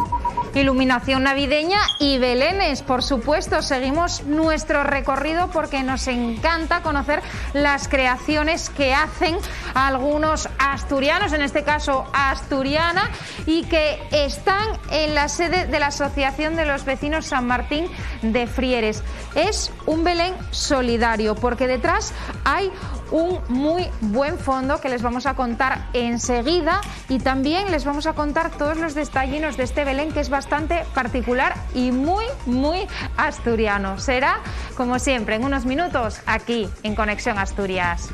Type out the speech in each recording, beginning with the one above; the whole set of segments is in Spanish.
Iluminación navideña y belenes, por supuesto. Seguimos nuestro recorrido porque nos encanta conocer las creaciones que hacen algunos asturianos, en este caso asturiana, y que están en la sede de la Asociación de los Vecinos San Martín de Frieres. Es un Belén solidario porque detrás hay un muy buen fondo que les vamos a contar enseguida, y también les vamos a contar todos los detallinos de este Belén, que es bastante particular y muy asturiano. Será, como siempre, en unos minutos aquí en Conexión Asturias.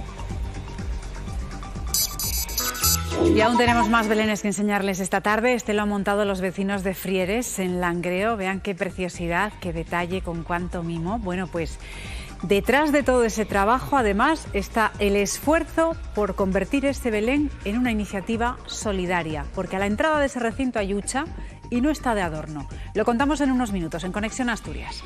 Y aún tenemos más belenes que enseñarles esta tarde. Este lo han montado los vecinos de Frieres, en Langreo. Vean qué preciosidad, qué detalle, con cuánto mimo. Bueno, pues detrás de todo ese trabajo, además, está el esfuerzo por convertir este Belén en una iniciativa solidaria, porque a la entrada de ese recinto hay hucha y no está de adorno. Lo contamos en unos minutos en Conexión Asturias.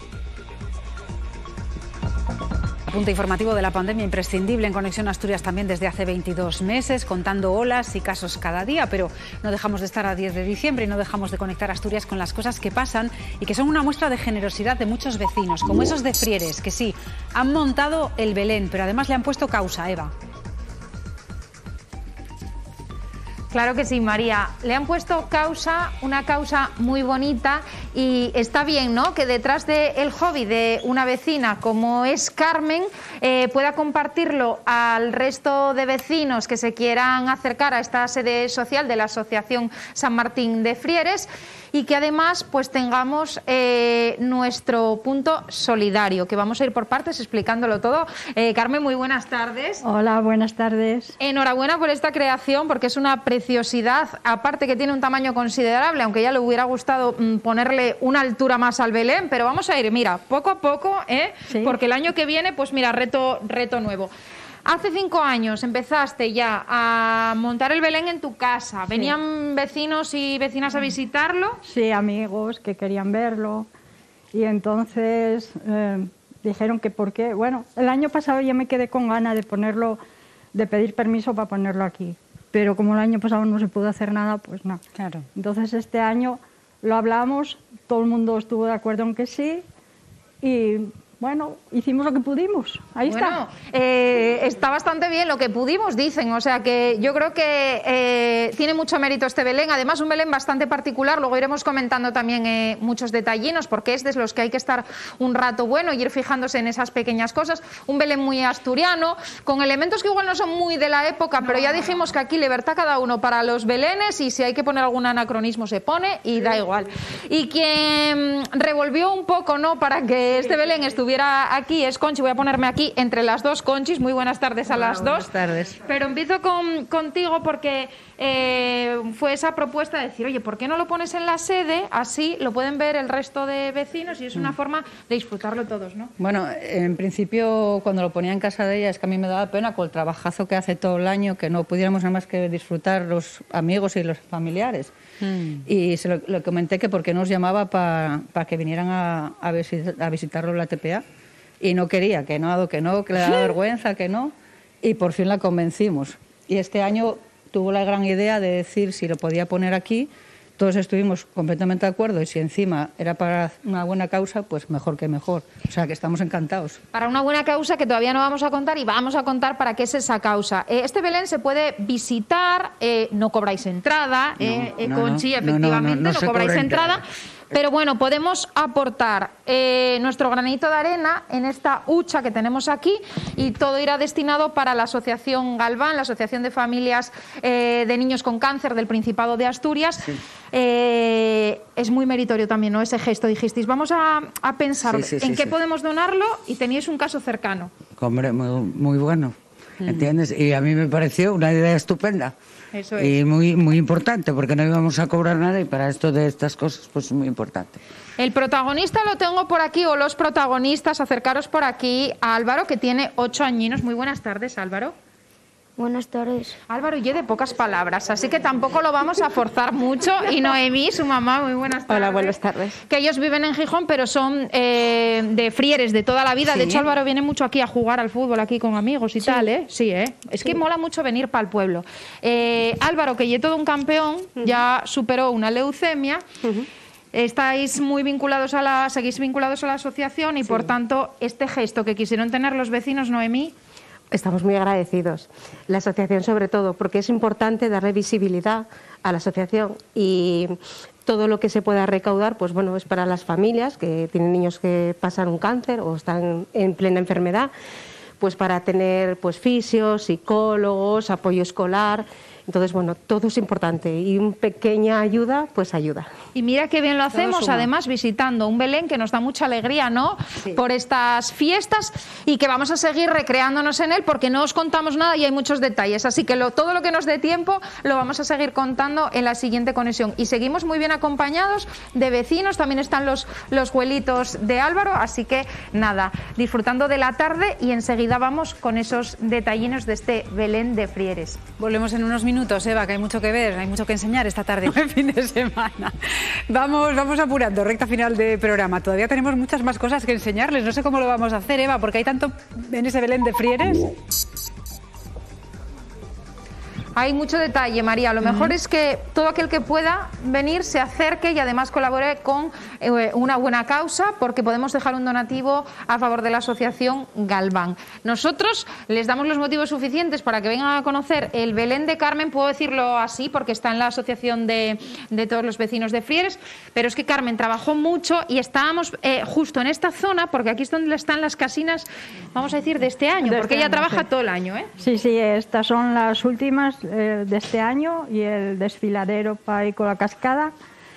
Punto informativo de la pandemia imprescindible en Conexión Asturias también desde hace 22 meses, contando olas y casos cada día, pero no dejamos de estar a 10 de diciembre y no dejamos de conectar Asturias con las cosas que pasan y que son una muestra de generosidad de muchos vecinos, como esos de Frieres, que sí, han montado el Belén, pero además le han puesto causa, Eva. Claro que sí, María. Le han puesto causa, una causa muy bonita, y está bien, ¿no?, que detrás del hobby de una vecina como es Carmen pueda compartirlo al resto de vecinos que se quieran acercar a esta sede social de la Asociación San Martín de Frieres, y que además pues tengamos nuestro punto solidario, que vamos a ir por partes explicándolo todo. Carmen, muy buenas tardes. Hola, buenas tardes. Enhorabuena por esta creación, porque es una preciosidad, aparte que tiene un tamaño considerable, aunque ya le hubiera gustado ponerle una altura más al Belén, pero vamos a ir, mira, poco a poco, sí, porque el año que viene, pues mira, reto nuevo. Hace 5 años empezaste ya a montar el Belén en tu casa. ¿Venían vecinos y vecinas a visitarlo? Sí, amigos que querían verlo. Y entonces dijeron que por qué. Bueno, el año pasado ya me quedé con ganas de ponerlo, de pedir permiso para ponerlo aquí. Pero como el año pasado no se pudo hacer nada, pues no. Claro. Entonces este año lo hablamos, todo el mundo estuvo de acuerdo en que sí. Y bueno, hicimos lo que pudimos. Ahí está. Está bastante bien lo que pudimos, dicen. O sea que yo creo que tiene mucho mérito este Belén. Además, un Belén bastante particular. Luego iremos comentando también muchos detallinos, porque es de los que hay que estar un rato bueno y ir fijándose en esas pequeñas cosas. Un Belén muy asturiano, con elementos que igual no son muy de la época, pero ya dijimos que aquí libertad cada uno para los belenes, y si hay que poner algún anacronismo se pone y da igual. Y quien revolvió un poco, ¿no?, para que este Belén estuviera aquí es Conchi. Voy a ponerme aquí entre las dos Conchis. Muy buenas tardes a las dos. Buenas tardes. Pero empiezo contigo porque fue esa propuesta de decir, oye, ¿por qué no lo pones en la sede? Así lo pueden ver el resto de vecinos y es una forma de disfrutarlo todos, ¿no? Bueno, en principio cuando lo ponía en casa de ella es que a mí me daba pena con el trabajazo que hace todo el año, que no pudiéramos nada más que disfrutar los amigos y los familiares. Y se lo comenté que por qué nos llamaba para que vinieran a visitarlo en la TPA, y no quería, que le daba vergüenza, que no, y por fin la convencimos. Y este año tuvo la gran idea de decir si lo podía poner aquí. Todos estuvimos completamente de acuerdo, y si encima era para una buena causa, pues mejor que mejor. O sea, que estamos encantados. Para una buena causa que todavía no vamos a contar, y vamos a contar para qué es esa causa. Este Belén se puede visitar, no cobráis entrada, Conchi, efectivamente, no cobráis entrada. Pero bueno, podemos aportar nuestro granito de arena en esta hucha que tenemos aquí, y todo irá destinado para la Asociación Galván, la Asociación de Familias de Niños con Cáncer del Principado de Asturias. Sí. Es muy meritorio también, ¿no?, ese gesto. Dijisteis, vamos a pensar en qué podemos donarlo, y teníais un caso cercano. Hombre, muy bueno, ¿entiendes? Y a mí me pareció una idea estupenda. Eso es. Y muy importante, porque no íbamos a cobrar nada, y para esto de estas cosas pues es muy importante. El protagonista lo tengo por aquí, o los protagonistas. Acercaros por aquí a Álvaro, que tiene 8 añinos. Muy buenas tardes, Álvaro. Buenas tardes. Álvaro y de pocas palabras, así que tampoco lo vamos a forzar mucho. Y Noemí, su mamá, muy buenas tardes. Hola, buenas tardes. Que ellos viven en Gijón, pero son de Frieres de toda la vida. Sí. De hecho, Álvaro viene mucho aquí a jugar al fútbol, aquí con amigos y tal, ¿eh? Sí, ¿eh? Es que mola mucho venir para el pueblo. Álvaro, que ya todo un campeón, ya superó una leucemia. Estáis muy vinculados seguís vinculados a la asociación y, por tanto, este gesto que quisieron tener los vecinos, Noemí... Estamos muy agradecidos. La asociación sobre todo, porque es importante darle visibilidad a la asociación y todo lo que se pueda recaudar, pues bueno, es para las familias que tienen niños que pasan un cáncer o están en plena enfermedad, pues para tener pues fisios, psicólogos, apoyo escolar. Entonces, bueno, todo es importante y una pequeña ayuda, pues ayuda. Y mira qué bien lo hacemos, además visitando un Belén que nos da mucha alegría, ¿no? Sí. Por estas fiestas y que vamos a seguir recreándonos en él porque no os contamos nada y hay muchos detalles. Así que todo lo que nos dé tiempo lo vamos a seguir contando en la siguiente conexión. Y seguimos muy bien acompañados de vecinos, también están los abuelitos de Álvaro, así que nada, disfrutando de la tarde y enseguida vamos con esos detallinos de este Belén de Frieres. Volvemos en unos minutos, Eva, que hay mucho que ver, hay mucho que enseñar esta tarde, buen fin de semana. Vamos apurando, recta final de programa. Todavía tenemos muchas más cosas que enseñarles. No sé cómo lo vamos a hacer, Eva, porque hay tanto en ese Belén de Frieres. Hay mucho detalle, María. Lo mejor es que todo aquel que pueda venir se acerque y además colabore con una buena causa, porque podemos dejar un donativo a favor de la asociación Galván. Nosotros les damos los motivos suficientes para que vengan a conocer el Belén de Carmen, puedo decirlo así porque está en la asociación de todos los vecinos de Frieres, pero es que Carmen trabajó mucho y estábamos justo en esta zona, porque aquí es donde están las casinas, vamos a decir, de este año, porque ella trabaja todo el año, ¿eh? Sí, estas son las últimas de este año y el desfiladero para ir con la cascada.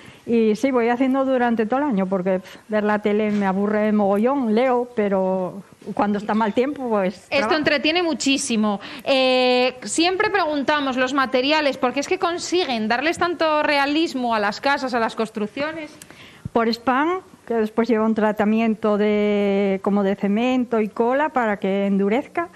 Y sí, voy haciendo durante todo el año porque ver la tele me aburre mogollón, leo, pero cuando está mal tiempo, pues... Esto entretiene muchísimo. Siempre preguntamos los materiales, porque es que consiguen darles tanto realismo a las casas, a las construcciones. Por spam, que después lleva un tratamiento como de cemento y cola para que endurezca,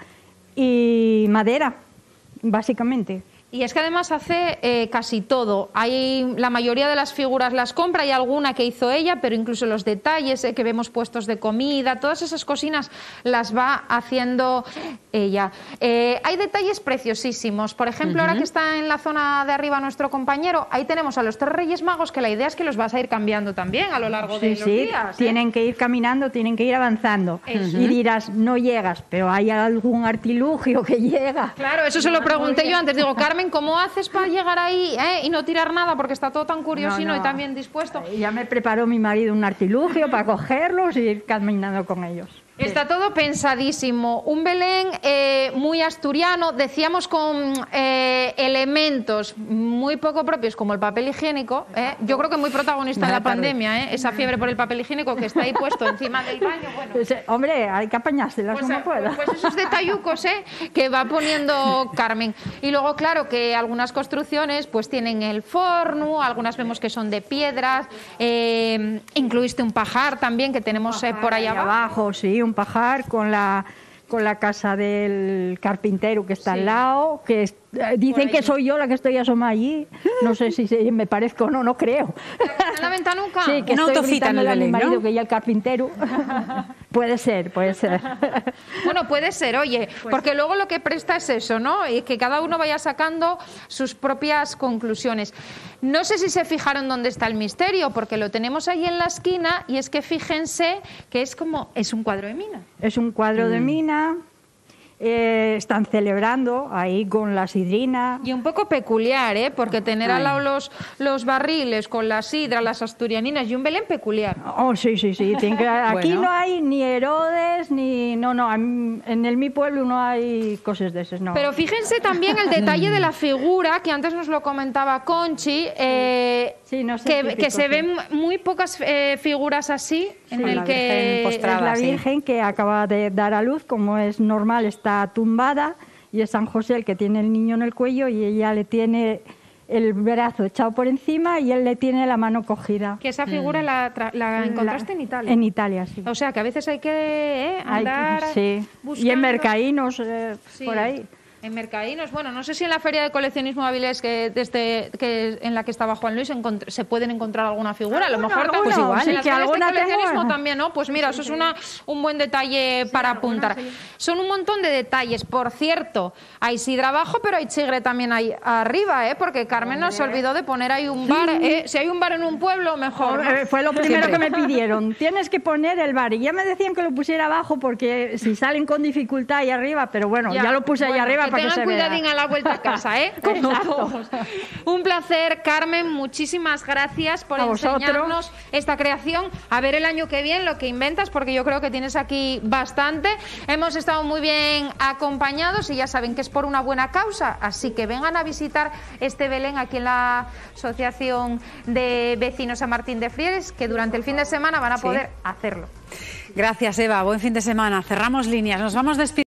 y madera, básicamente. Y es que además hace casi todo. La mayoría de las figuras las compra, hay alguna que hizo ella, pero incluso los detalles que vemos puestos de comida, todas esas cocinas las va haciendo ella. Hay detalles preciosísimos. Por ejemplo, ahora que está en la zona de arriba nuestro compañero, ahí tenemos a los 3 Reyes Magos, que la idea es que los vas a ir cambiando también a lo largo de los días. Tienen que ir caminando, tienen que ir avanzando. Y dirás, no llegas, pero hay algún artilugio que llega. Claro, eso se lo pregunté yo antes. Digo, Carmen, ¿cómo haces para llegar ahí y no tirar nada? Porque está todo tan curiosino y tan bien dispuesto. Ya me preparó mi marido un artilugio para cogerlos y ir caminando con ellos. Está todo pensadísimo. Un Belén muy asturiano, decíamos, con elementos muy poco propios como el papel higiénico. Yo creo que muy protagonista en la pandemia, esa fiebre por el papel higiénico que está ahí puesto encima del baño. Bueno. Pues, hombre, hay que apañárselas como pueda. Pues esos detallucos que va poniendo Carmen. Y luego, claro, que algunas construcciones pues tienen el forno, algunas vemos que son de piedras. Incluiste un pajar también que tenemos por ahí abajo. Sí, un pajar con la casa del carpintero que está al lado, que dicen que soy yo la que estoy asomada allí. No sé si me parezco o no, no creo. ¿En la ventanuca? Sí, que estoy gritándole a mi marido que ya el carpintero. Puede ser. Bueno, puede ser, oye, porque luego lo que presta es eso, ¿no? Y que cada uno vaya sacando sus propias conclusiones. No sé si se fijaron dónde está el misterio, porque lo tenemos ahí en la esquina y es que fíjense que es un cuadro de mina. Es un cuadro de mina. Están celebrando ahí con la sidrina. Y un poco peculiar, porque tener al lado los barriles con la sidra, las asturianinas y un Belén peculiar. Oh, sí. Aquí no hay ni Herodes, ni... No, en mi pueblo no hay cosas de esas, no. Pero fíjense también el detalle de la figura, que antes nos lo comentaba Conchi, que se ven muy pocas figuras así, en el que... Es la Virgen que acaba de dar a luz, como es normal, está tumbada, y es San José el que tiene el niño en el cuello y ella le tiene el brazo echado por encima y él le tiene la mano cogida. Que esa figura la encontraste en Italia. En Italia, sí. O sea, que a veces hay que andar buscando. Y en mercadinos por ahí. En Mercadinos, bueno, no sé si en la feria de coleccionismo Avilés que en la que estaba Juan Luis se pueden encontrar alguna figura, a lo mejor pues igual, en las que ferias de alguna coleccionismo tengo. también, ¿no? Pues mira, eso es un buen detalle para apuntar. Son un montón de detalles. Por cierto, hay sidra abajo, pero hay chigre también ahí arriba, porque Carmen nos olvidó de poner ahí un bar. Si hay un bar en un pueblo, mejor. ¿No? Fue lo primero que me pidieron. Tienes que poner el bar. Y ya me decían que lo pusiera abajo porque si salen con dificultad ahí arriba, pero bueno, ya lo puse ahí arriba para que se vea. Tengan cuidadín a la vuelta a casa, con todos. Un placer, Carmen, muchísimas gracias por enseñarnos esta creación. A ver el año que viene lo que inventas, porque yo creo que tienes aquí bastante. Hemos estado muy bien acompañados y ya saben que es por una buena causa, así que vengan a visitar este Belén aquí en la Asociación de Vecinos San Martín de Frieres, que durante el fin de semana van a poder hacerlo. Gracias, Eva. Buen fin de semana. Cerramos líneas. Nos vamos despidiendo.